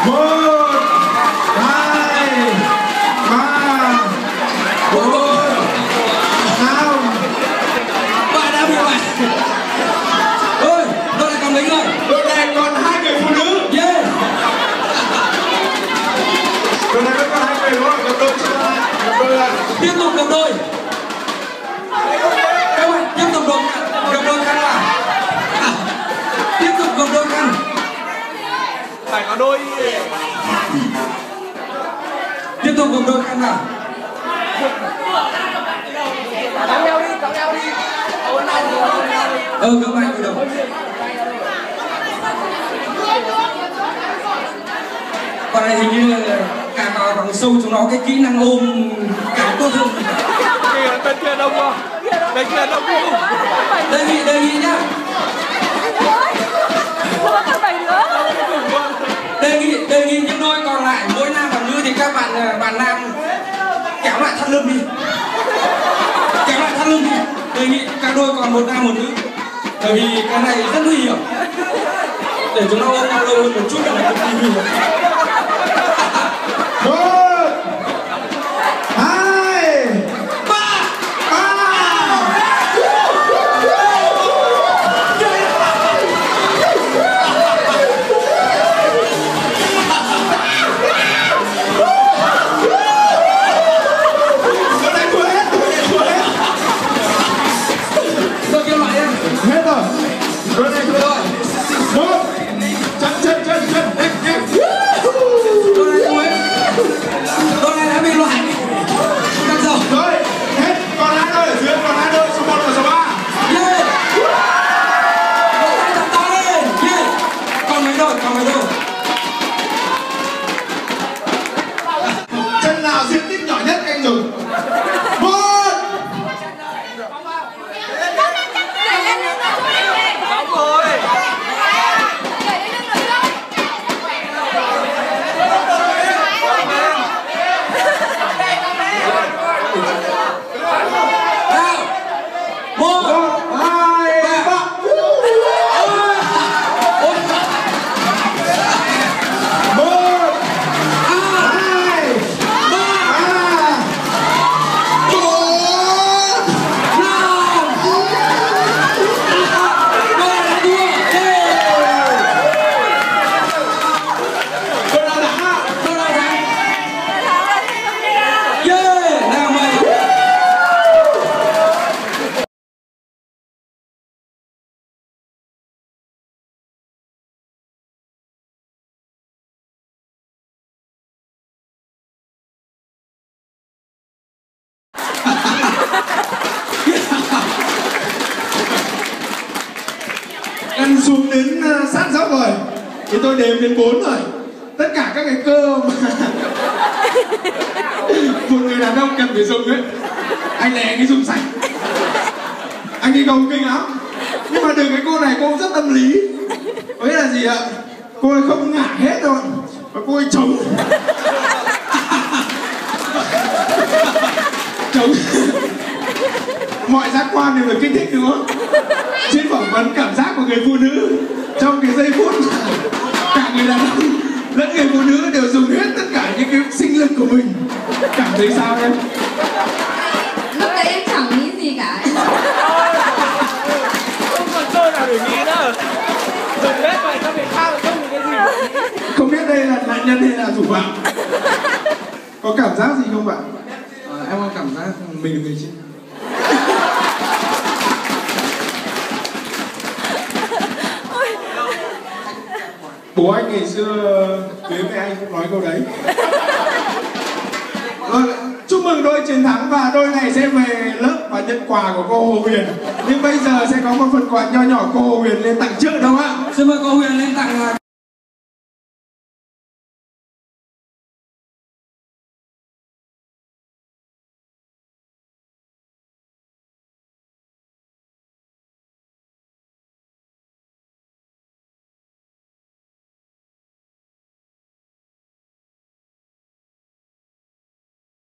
1, 2, 3, 4, 5. Bạn đã bị vậy. Ôi, đội này còn mấy người? Đội này còn 2 người phụ nữ. Yeah. Đội này vẫn còn 2 người đúng không? Gặp đôi chưa? Gặp đôi là Tiếp tục gặp đôi. Các bạn tiếp tục gặp đôi khăn à? Tiếp tục gặp đôi khăn. Phải có đôi. Tiếp tục gặp đôi khăn à? Kéo nhau đi, kéo nhau đi. Các bạn cử động. Còn này hình như là cả vào vòng sâu chúng nó cái kỹ năng ôm cả tốt hơn. Kìa, bên kia đông không? Bên kia đông không? Đề nghị nhá. Đề nghị những đôi còn lại mỗi nam và nữ thì các bạn nam kéo lại thắt lưng đi. Kéo lại thắt lưng đi. Đề nghị các đôi còn một nam một nữ. Bởi vì cái này rất nguy hiểm. Để chúng nó ôm nhau lâu hơn một chút là cực kỳ nguy hiểm. 1, 2, 3. Đội này thua hết. Tôi kêu lại em. Hết rồi. Đội này thua rồi. 1. Chân. Em. Đội này thua hết. Đội này đã bị loại. Căng rồi. Rồi, hết. Còn 2 đôi ở dưới, còn 2 đôi số 1 và số 3. Yeah. Đội này thật to lên. Yeah. Còn mấy đôi. Chân nào diện tích nhỏ nhất anh dùng. 1. Đúng rồi. Nào. 1, 2, 3. Ôi. 1, 2, 3, 4. Đội nào thắng ạ? Gần xuống đến sát dốc rồi thì tôi đếm đến 4 rồi. Tất cả các cái cơ mà một người đàn ông cần phải dùng ấy, anh này anh ấy dùng sạch, anh ấy gồng kinh lắm. Nhưng mà từ cái cô này cô rất tâm lý. Có nghĩa là gì ạ? Cô ấy không ngả hết rồi mà cô ấy chống mọi giác quan đều được kích thích đúng không? Trên phỏng vấn cảm giác của người phụ nữ trong cái giây phút cả người đàn ông lẫn người phụ nữ đều dùng hết tất cả những cái sinh lực của mình. Cảm thấy sao em? Lúc đấy em chẳng nghĩ gì cả. Không còn cơ nào để nghĩ nữa. Dùng hết vậy cho việc khác không được cái gì. Không biết đây là nạn nhân hay là thủ phạm? Có cảm giác gì không bạn? Em có cảm giác mình là người chị. Bố anh ngày xưa cưới mẹ anh cũng nói câu đấy. Rồi, chúc mừng đôi chiến thắng và đôi này sẽ về lớp và nhận quà của cô Hồ Huyền. Nhưng bây giờ sẽ có một phần quà nho nhỏ cô Hồ Huyền lên tặng trước đúng không ạ? Xin mời cô Huyền lên tặng